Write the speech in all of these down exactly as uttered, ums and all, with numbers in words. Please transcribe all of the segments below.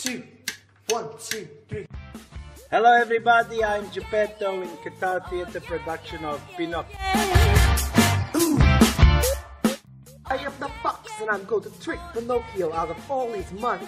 two, one, two, three. Hello everybody, I'm Geppetto in Qatar Theatre production of Pinocchio. I am the fox and I'm going to trick Pinocchio out of all his money.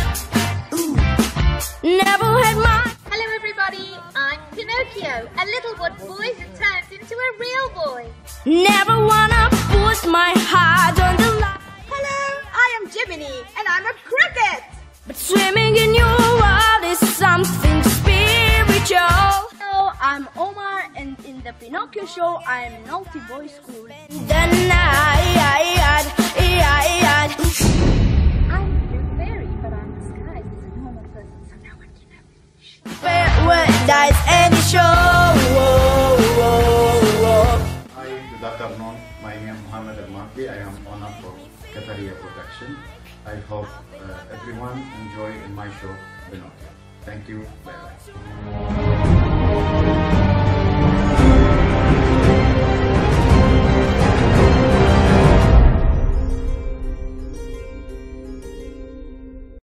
Never had my... Hello everybody, I'm Pinocchio, a little wood boy who turns into a real boy. Never wanna put my heart on the line. Hello, I am Jiminy and I'm a cricket. But swimming in your world is something spiritual. Hello, I'm Omar and in the Pinocchio show I'm Naughty Boy School. Then I, I, I, I, I'm your fairy, but I'm disguised as a normal person, so no one can have me. paradise and show. Hi, good afternoon. My name is Mohammed Al-Mahdi. I am owner of Qataria Production. I hope uh, everyone enjoy in my show, Pinocchio. Thank you. Bye bye.